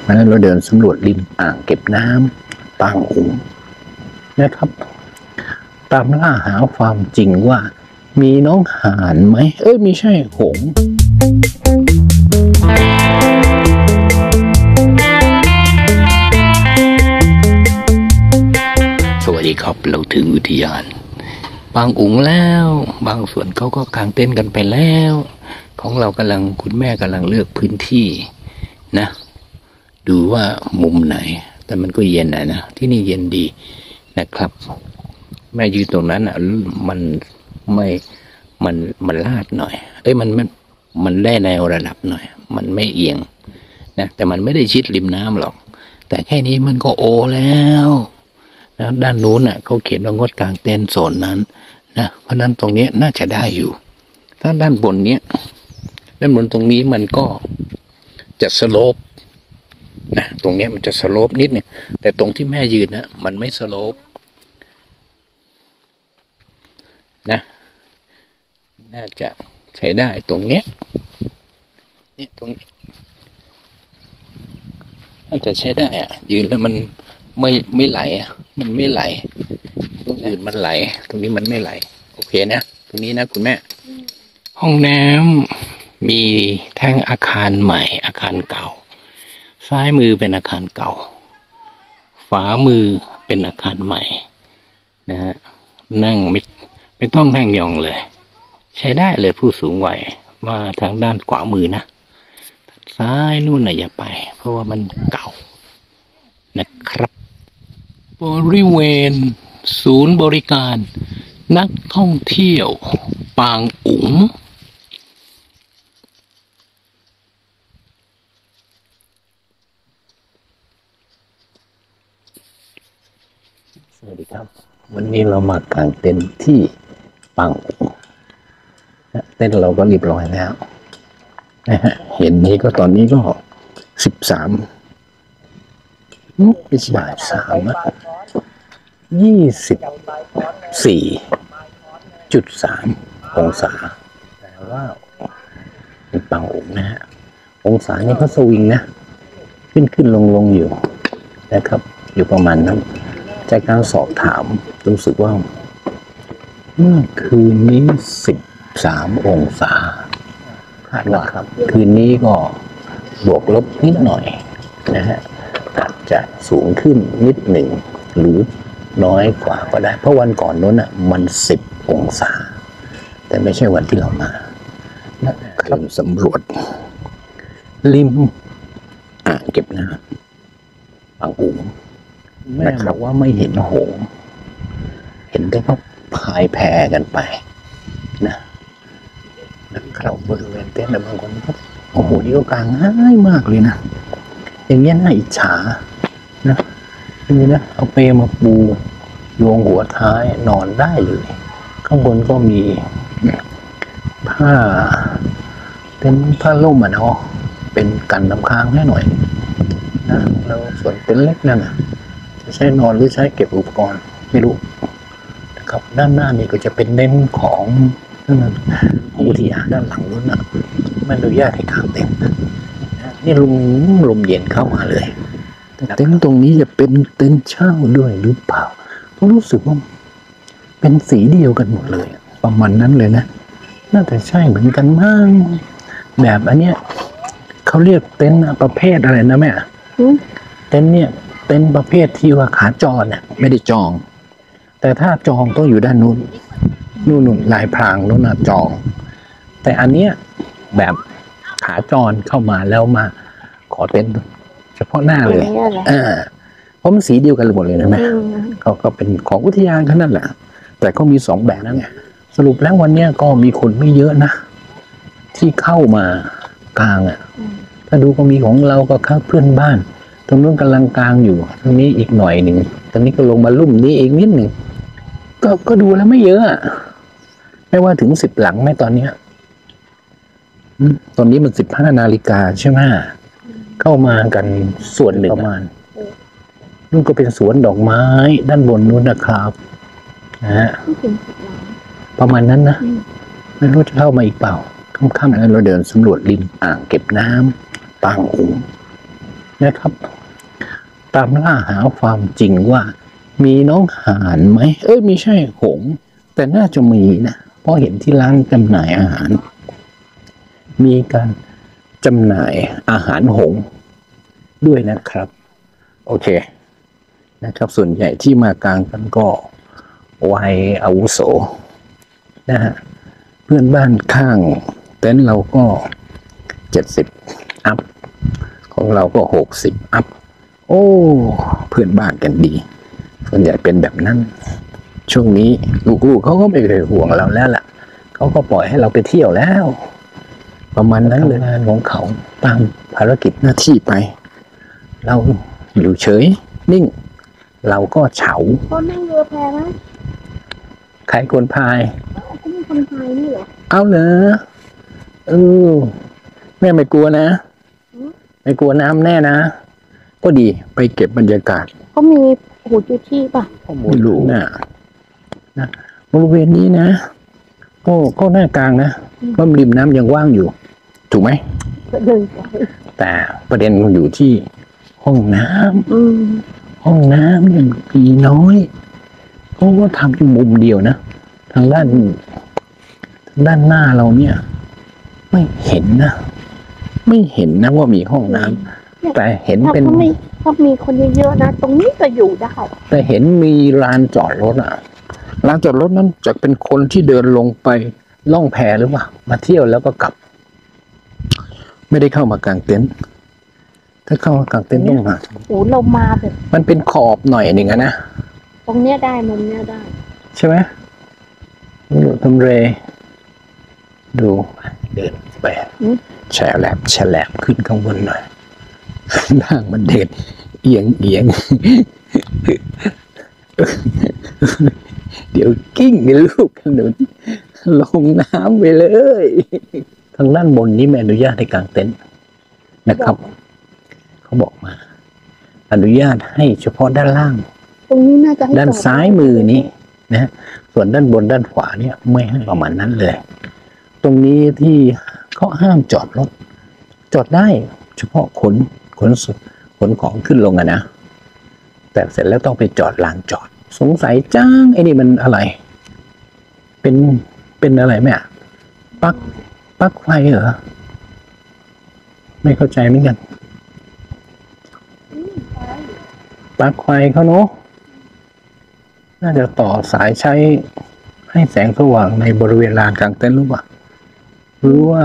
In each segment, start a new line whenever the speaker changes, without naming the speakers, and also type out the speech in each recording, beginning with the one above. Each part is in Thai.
นั้นเราเดินสำรวจริมอ่างเก็บน้ำปางอุ๋งนะครับตามล่าหาความจริงว่ามีน้องห่านไหมไม่ใช่หงส์สวัสดีครับเราถึงอุทยานปางอุ๋งแล้วบางส่วนเขาก็กางเต็นท์กันไปแล้วของเราคุณแม่กำลังเลือกพื้นที่นะดูว่ามุมไหนแต่มันก็เย็นนะที่นี่เย็นดีนะครับแม่ยืนตรงนั้นมันลาดหน่อยมันได้แนวระดับหน่อยมันไม่เอียงนะแต่มันไม่ได้ชิดริมน้ำหรอกแต่แค่นี้มันก็โอแล้วนะด้านนู้นเขาเขียนว่างดกางเต็นท์โซนนั้นนะเพราะนั้นตรงนี้น่าจะได้อยู่ถ้าด้านบนตรงนี้มันก็จะสโลปนะตรงนี้มันจะสโลปนิดนึงแต่ตรงที่แม่ยืนมันไม่สโลปนะน่าจะใช้ได้ตรงเนี้ยตรงนี้น่าจะใช้ได้ยืนแล้วมันไม่ไหลมันไม่ไหลตรงอื่นมันไหลตรงนี้มันไม่ไหลโอเคนะตรงนี้นะคุณแม่ห้องน้ำมีทั้งอาคารใหม่อาคารเก่าซ้ายมือเป็นอาคารเก่าขวามือเป็นอาคารใหม่นะฮะนั่งไม่ต้องนั่งยองเลยใช้ได้เลยผู้สูงวัยมาทางด้านขวามือนะซ้ายนู่นอย่าไปเพราะว่ามันเก่านะครับบริเวณศูนย์บริการนักท่องเที่ยวปางอุ๋งสวัสดีครับวันนี้เรามากางเต็นท์ที่ปางอุ๋งเต็นท์เราก็เรียบร้อยแล้วนะฮะเห็นนี้ก็ตอนนี้ก็13ไม่ใช่3 24.3 องศาแต่ว่าเป็นปางอุ๋งนะฮะองศานี่ก็สวิงนะขึ้นลงอยู่นะครับอยู่ประมาณนั้นจากการสอบถามรู้สึกว่าเมื่อคืนนี้13 องศาคาดว่าครับคืนนี้ก็บวกลบนิดหน่อยนะฮะอาจจะสูงขึ้นนิดหนึ่งหรือน้อยกว่าก็ได้เพราะวันก่อนนู้นมัน10 องศาแต่ไม่ใช่วันที่เรามานะครับสำรวจริมอ่างเก็บน้ำปางอุ๋งแม่บอกว่าไม่เห็นหงส์เห็นแต่เขาพายแพกันไปนะครับบริเวณเต็นท์บางคนก็โอ้โหนี่ก็กางง่ายมากเลยนะอย่างเงี้ยน่าอิจฉานะนี่นะเอาเปมาปูโยงหัวท้ายนอนได้เลยข้างบนก็มีผ้าเป็นผ้าล่มเนาะเป็นกันน้ำค้างให้หน่อยนะแล้วส่วนเต็นท์เล็กนั่นจะใช้นอนหรือใช้เก็บอุปกรณ์ไม่รู้นะครับด้านหน้านี่ก็จะเป็นเน้นของอุทยานด้านหลังนู้นไม่อนุญาตให้กางเต็นท์นี่ลมเย็นเข้ามาเลยเต็นท์ตรงนี้จะเป็นเต็นท์เช่าด้วยหรือเปล่ารู้สึกว่าเป็นสีเดียวกันหมดเลยประมาณนั้นเลยนะน่าจะใช่เหมือนกันมั้งแบบอันเนี้ยเขาเรียกเต็นท์ประเภทอะไรนะแม่เต็นท์เนี่ยเป็นประเภทที่ว่าขาจรไม่ได้จองแต่ถ้าจองต้องอยู่ด้านนู้นลายพรางนู้นจองแต่อันเนี้ยแบบขาจรเข้ามาแล้วมาขอเต็นท์เฉพาะหน้าเลยเพราะมันสีเดียวกันหมดเลยนะแม่ก็เป็นของอุทยานแค่นั้นแหละแต่ก็มี2 แบบนั่นไงสรุปแล้ววันเนี้ยก็มีคนไม่เยอะนะที่เข้ามากลางถ้าดูก็มีของเราก็ข้างเพื่อนบ้านตรงนู้นกำลังกลางอยู่ตรงนี้อีกหน่อยหนึ่งตรงนี้ก็ลงมาลุ่มนี้อีกนิดหนึ่งก็ดูแล้วไม่เยอะไม่ว่าถึง10 หลังไหมตอนเนี้ยตอนนี้มัน15 นาฬิกาใช่ไหมเข้ามากันส่วนหนึ่งประมาณนู่นก็เป็นสวนดอกไม้ด้านบนนู้นนะครับนะฮะประมาณนั้นนะไม่รู้จะเข้ามาอีกเปล่าค่ำๆนั้นเราเดินสำรวจริมอ่างเก็บน้ำปางอุ๋งนะครับ ตามล่าหาความจริงว่า มีน้องห่านไหมไม่ใช่หงส์แต่น่าจะมีนะเพราะเห็นที่ร้านจำหน่ายอาหาร มีการจำหน่ายอาหารหงส์ด้วยนะครับ โอเคนะครับ ส่วนใหญ่ที่มากลางกันก็วัยอาวุโสนะฮะเพื่อนบ้านข้างเต็นท์เราก็70อัพของเราก็60อัพโอ้เพื่อนบ้านกันดีส่วนใหญ่เป็นแบบนั้นช่วงนี้ลูกๆเขาก็ไม่เคยห่วงเราแล้วล่ะเขาก็ปล่อยให้เราไปเที่ยวแล้วประมาณนั้นเลยงานของเขาตามภารกิจหน้าที่ไปเราอยู่เฉยนิ่งเราก็เฉา
เขานั่งเรือแพไหม
ใครคนพาย
เขามีคนพายนี่เหรอ
เอาเหรอแม่ไม่กลัวนะไม่กลัวน้ำแน่นะก็ดีไปเก็บบรรยากาศ
เขามีหูจูชี่ป่ะ
ไม่รู้นะบริเวณนี้นะก็หน้ากลางนะก็ริมน้ำยังว่างอยู่ ถูกไหม
เดินไป
แต่ประเด็นมันอยู่ที่ห้องน้ำห้องน้ำเนี่ยมีน้อยเพราะว่าทำอยู่มุมเดียวนะทางด้านหน้าเราเนี่ย ไม่เห็นนะว่ามีห้องน้ำแต่เห็นเป็น
ถ้ามีคนเยอะๆนะตรงนี้ก็อยู่ได้
แต่เห็นมีลานจอดรถลานจอดรถนั้นจะเป็นคนที่เดินลงไปล่องแพหรือเปล่ามาเที่ยวแล้วก็กลับ ไม่ได้เข้ามากางเต็นท์ถ้าเข้ามากางเต็นท์ต้องมา
โอ้เรามาแบบ
มันเป็นขอบหน่อยหนึ่งนะ
ตรงเนี้ยได้มุมเนี้ยได้
ใช่ไหมดูทำเรดูเดินไปแฉลบขึ้นข้างบนหน่อยล่างมันเด็ดเอียงเดี๋ยวกิ้งลูกขนุนลงน้ำไปเลยทางด้านบนนี้ไม่อนุญาตให้กางเต็นท์นะครับเขาบอกมาอนุญาตให้เฉพาะด้านล่าง
ตรงนี้น่าจะ
ด้านซ้ายมือนี้นะส่วนด้านบนด้านขวาเนี่ยไม่ให้ประมาณนั้นเลยตรงนี้ที่เขาห้ามจอดรถจอดได้เฉพาะขนของขึ้นลงนะแต่เสร็จแล้วต้องไปจอดลานจอดสงสัยจ้างไอ้นี่มันอะไรเป็นอะไรไหมปลั๊กไฟเหรอไม่เข้าใจเหมือนกันปลั๊กไฟเขาเนาะน่าจะต่อสายใช้ให้แสงสว่างในบริเวณลานกลางเต็นท์หรือเปล่าหรือว่า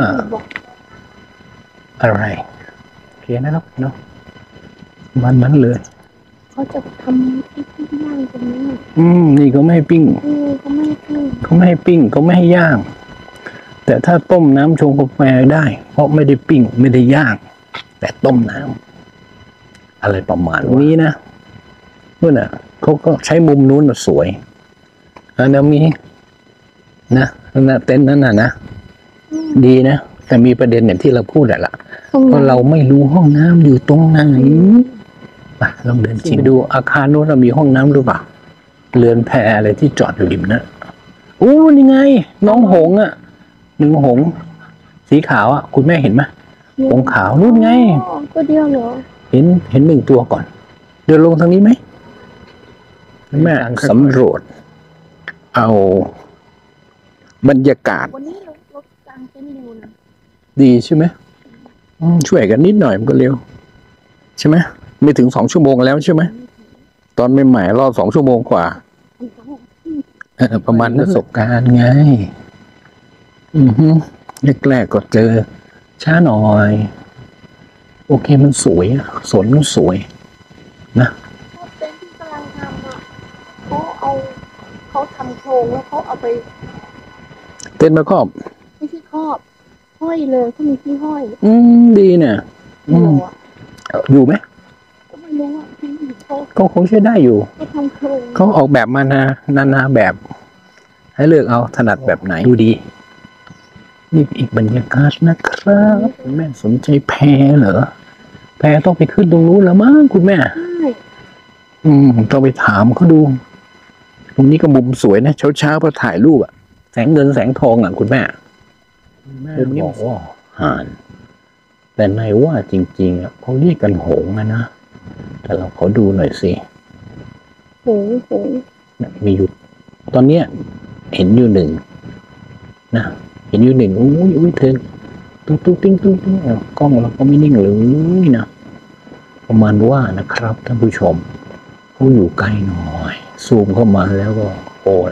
อะไรโอเคนะครับเนาะมันนั้นเลย
เขาจะทำปิ้งย่างตรงนี้
นี่ก็ไม่ให้ปิ้ง
เขาไม่ให้ปิ้ง
เขาไม่ให้ย่างแต่ถ้าต้มน้ำชงกาแฟได้เพราะไม่ได้ปิ้งไม่ได้ย่างแต่ต้มน้ำอะไรประมาณนี้นะนู่นน่ะเขาก็ใช้มุมนู้นสวยแล้วมีนะเต็นท์นั้นนะดีนะแต่มีประเด็นอย่างที่เราพูดแหละเพราะเราไม่รู้ห้องน้ำอยู่ตรงไหนไปลองเดินชิมดูอาคารนู้นเรามีห้องน้ำหรือเปล่าเรือนแพอะไรที่จอดอยู่ริมนะนี่ไงน้องหงหนึ่งหงสีขาวคุณแม่เห็นไหมหงขาวนู่นไง
ตัวเดียวเหรอ
เห็นหนึ่งตัวก่อนเดินลงทางนี้ไหมแม่สำรวจเอาบรรยากาศ
วันนี้รถกลางเต็นท์เร็วนะ
ดีใช่ไหมช่วยกันนิดหน่อยมันก็เร็วใช่ไหมไม่ถึง2 ชั่วโมงแล้วใช่ไหมตอนใหม่ๆรอ2 ชั่วโมงกว่าประมาณประสบการณ์ไงแรกๆก็เจอช้าหน่อยโอเคมันสวยสวนมันสวยนะ
เต็นท์ที่กำลังทำเขาทำโครงแล้วเขาเอาไป
เต็นท์มาครอบ
ไม่ใช่ครอบห้อยเลยเขามีที่ห้อย
ดีเนี่ยอยู่ไหม
ก็ไม่รู้
ก็คงใช้ได้อยู่
เขาทำโครง
เขาออกแบบมานาแบบให้เลือกเอาถนัดแบบไหนดูดีนี่อีกบรรยากาศนะครับคุณแม่สนใจแพเหรอแพต้องไปขึ้นตรงนู้นแล้วมั้งคุณแม่ต้องไปถามเขาดูตรงนี้ก็มุมสวยนะเช้าพอถ่ายรูปแสงเงินแสงทองคุณแม่มุมนี้บอกว่าห่านแต่ในว่าจริงๆอะเขาเรียกกันหงส์นะแต่เราขอดูหน่อยสิ
โอ้โห
มีอยู่ตอนเนี้ยเห็นอยู่หนึ่งนะเห็นอยู่หนึ่งอุ้ยเธอตุ๊กตุ๊กติ้งตุ๊กติ้งกล้องเราก็ไม่นิ่งเลยนะประมาณว่านะครับท่านผู้ชมเขาอยู่ไกลหน่อยซูมเข้ามาแล้วก็โอ้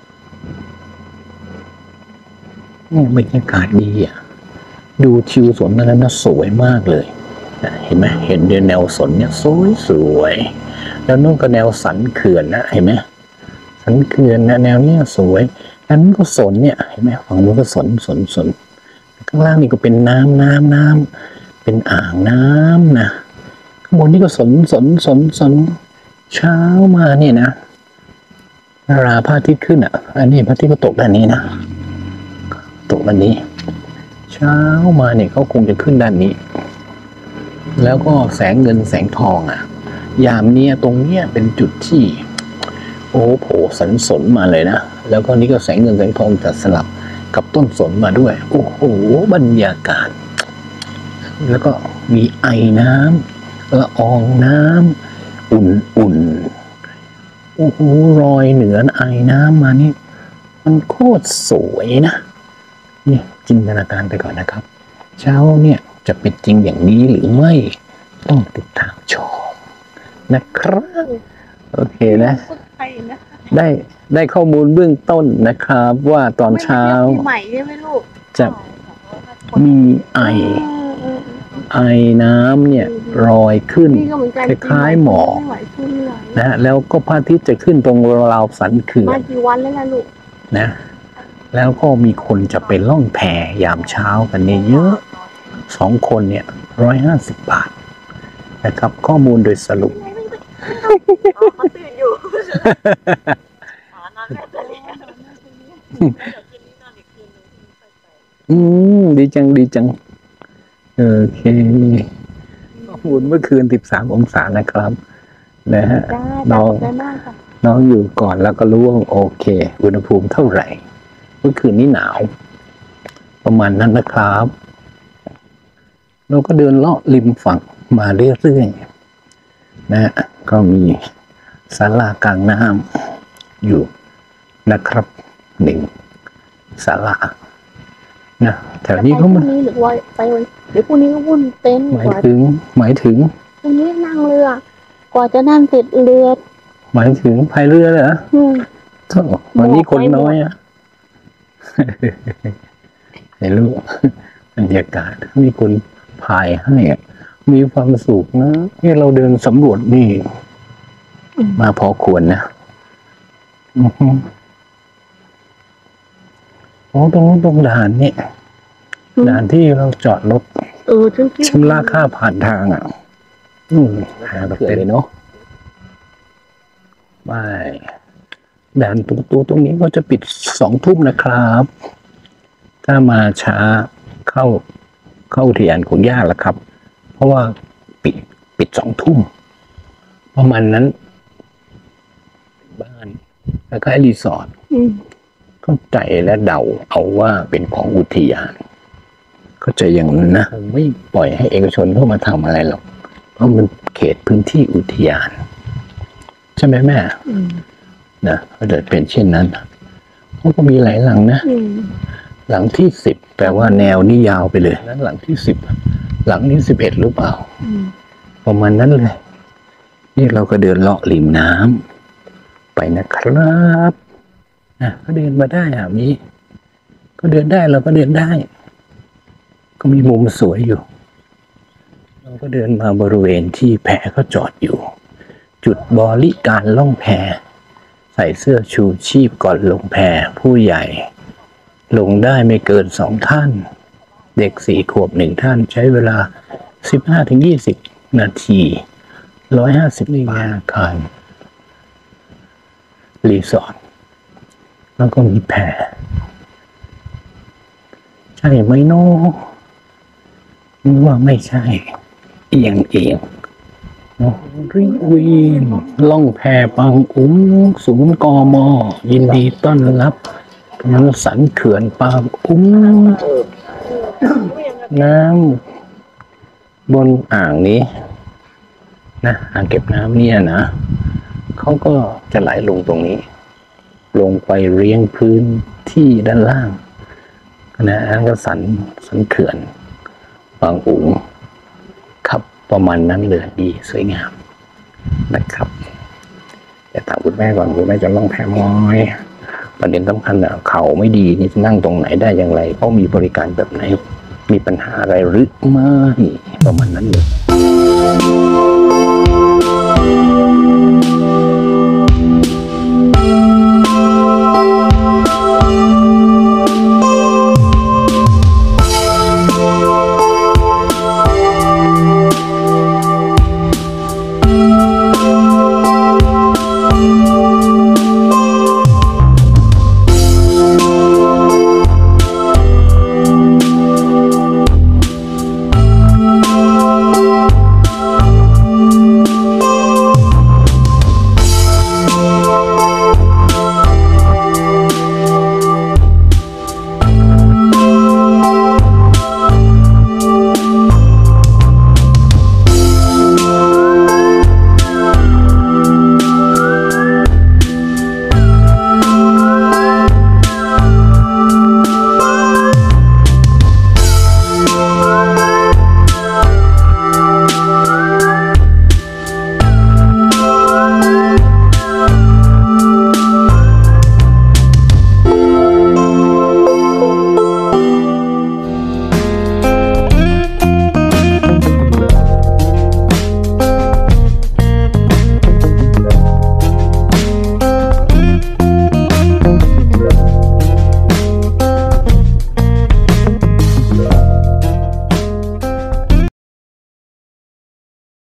บรรยากาศดีอ่ะดูทิวสวนนั้นนะสวยมากเลยนะเห็นไหมเห็นแนวสนเนี่ยสวยแล้วนู่นก็แนวสันเขื่อนนะเห็นไหมสันเขื่อนนะแนวเนี้ยสวยอันนั้นก็สนเนี่ยเห็นไหมฝั่งนู้นก็สนข้างล่างนี่ก็เป็นน้ำเป็นอ่างน้ำนะข้างบนนี่ก็สนเช้ามาเนี่ยนะราพระอาทิตย์ขึ้นอ่ะอันนี้พระอาทิตย์ก็ตกด้านนี้นะตกด้านนี้เช้ามาเนี่ยเขาคงจะขึ้นด้านนี้แล้วก็แสงเงินแสงทองอ่ะยามเนี้ยตรงเนี้ยเป็นจุดที่โอ้โหสนมาเลยนะแล้วก็นี่ก็แสงเงินแสงทองจะสลับกับต้นสนมาด้วยโอ้โหบรรยากาศแล้วก็มีไอน้ำละอองน้ำอุ่นโอ้โหรอยเหนือไอน้ำมานี่มันโคตรสวยนะนี่จินตนาการไปก่อนนะครับเช้าเนี่ยจะเป็นจริงอย่างนี้หรือไม่ต้องติดตามชมนะครับโอเคนะได้ข้อมูลเบื้องต้นนะครับว่าตอนเช้า
ปีใหม่ใช่ไหมลูก
จะมีไอน้ำเนี่ยรอยขึ้นคล้ายๆหมอกนะแล้วก็พระอาทิตย์จะขึ้นตรงราวสันเขื่อน
มากี่วันแล้วล่ะลูก
นะแล้วก็มีคนจะไปล่องแพยามเช้ากันเนี่ยเยอะ2 คนเนี่ย150 บาทนะครับข้อมูลโดยสรุป
เขาตื่นอยู่นอนแค่ตัวนี้
ดีจังโอเคข้อมูลเมื่อคืน13 องศานะครับนะฮะน้องอยู่ก่อนแล้วก็รู้ว่าโอเคอุณหภูมิเท่าไหร่เมื่อคืนนี้หนาวประมาณนั้นนะครับเราก็เดินเลาะริมฝั่งมาเรื่อยๆนะก็มีศาลากลางน้ำอยู่นะครับ1ศาลานะแถวนี้เขามา
หรือว่าไปเดี๋ยวพรุ่งนี้ก็วุ่นเต็นท์
หมายถึง
พรุ่งนี้นั่งเรือกว่าจะนั่งเสร็จเรือ
หมายถึงพายเรือเหรอวันนี้คนน้อยอ่ะเห็นลูกบรรยากาศมีคนพายให้มีความสุขนะนี่เราเดินสำรวจนี่มาพอควรนะโอ้ตรงด่านเนี่ยด่านที่เราจอดรถชำระค่าผ่านทางอ่ะหาแบบเลยเนาะไม่ด่านตรงนี้ก็จะปิด2 ทุ่มนะครับถ้ามาช้าเข้าอุทยานคงยากแล้วครับเพราะว่าปิด2 ทุ่มประมาณนั้นบ้านแล้วก็รีสอร์ทเข้าใจและเดาเอาว่าเป็นของอุทยานเข้าใจอย่างนั้นนะไม่ปล่อยให้เอกชนเข้ามาทำอะไรหรอกเพราะมันเขตพื้นที่อุทยานใช่ไหมแม่นะถ้าเกิดเป็นเช่นนั้นเขาก็มีหลายหลังนะหลังที่10แต่ว่าแนวนี่ยาวไปเลยนั้นหลังที่10หลังนี้11หรือเปล่าประมาณนั้นเลยนี่เราก็เดินเลาะริมน้ำไปนะครับก็เดินมาได้มีก็เดินได้เราก็เดินได้ก็มีมุมสวยอยู่เราก็เดินมาบริเวณที่แพก็จอดอยู่จุดบริการล่องแพใส่เสื้อชูชีพก่อนลงแพผู้ใหญ่ลงได้ไม่เกิน2 ท่านเด็ก4 ขวบ1 ท่านใช้เวลา 15-20 นาที150 บาทอาคารรีสอร์ทแล้วก็มีแพใช่ไหมโน้ว่าไม่ใช่เอียงริวินล่องแพปังศูนย์กม.ยินดีต้อนรับน้ำสันเขื่อนปางน้บนอ่างนี้นะอ่างเก็บน้ำเนี่ยนะเขาก็จะไหลลงตรงนี้ ลงไปเรียงพื้นที่ด้านล่างนะแล้วก็สันเขื่อนบางอูครับประมาณนั้นเลยดีสวยงามนะครับแต่ถามคุณแม่ก่อนคุณแม่จะล่องแพมอยประเด็นสำคัญอ่ะเขาไม่ดีนี่จะนั่งตรงไหนได้อย่างไรเขามีบริการแบบไหนมีปัญหาอะไรหรือไม่ประมาณนั้นเลย